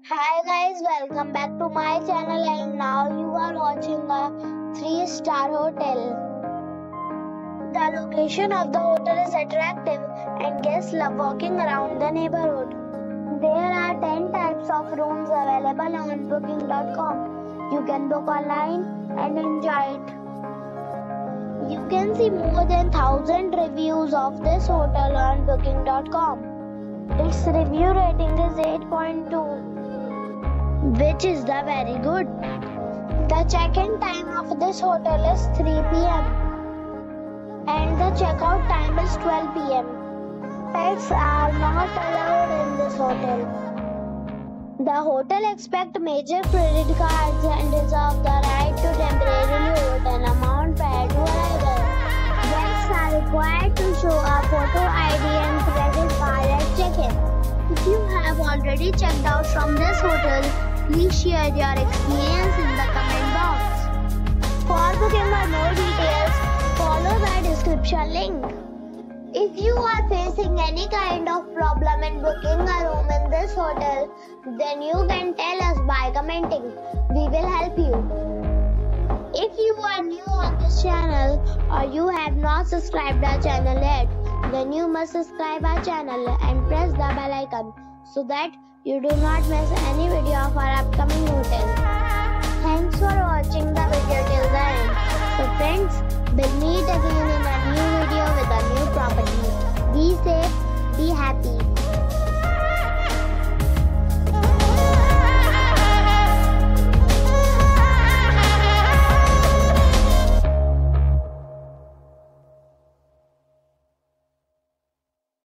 Hi guys, welcome back to my channel and now you are watching a 3-star hotel. The location of the hotel is attractive and guests love walking around the neighborhood. There are 10 types of rooms available on booking.com. You can book online and enjoy it. You can see more than 1000 reviews of this hotel on booking.com. Its review rating is 8.2. which is the very good. The check-in time of this hotel is 3 p.m. and the check-out time is 12 p.m. Pets are not allowed in this hotel. The hotel accepts major credit cards and reserves the right to temporarily hold an amount prior to arrival. Guests are required to show a photo ID and credit card at check-in. If you have already checked out from this hotel, please share your experience in the comment box. For booking or more details, follow the description link. If you are facing any kind of problem in booking a room in this hotel, then you can tell us by commenting. We will help you. If you are new on this channel or you have not subscribed our channel yet, then you must subscribe our channel and press the bell icon so that you do not miss any video of our upcoming hotel. Thanks for watching the video till the end. So friends, we'll meet again in a new video with a new property. Be safe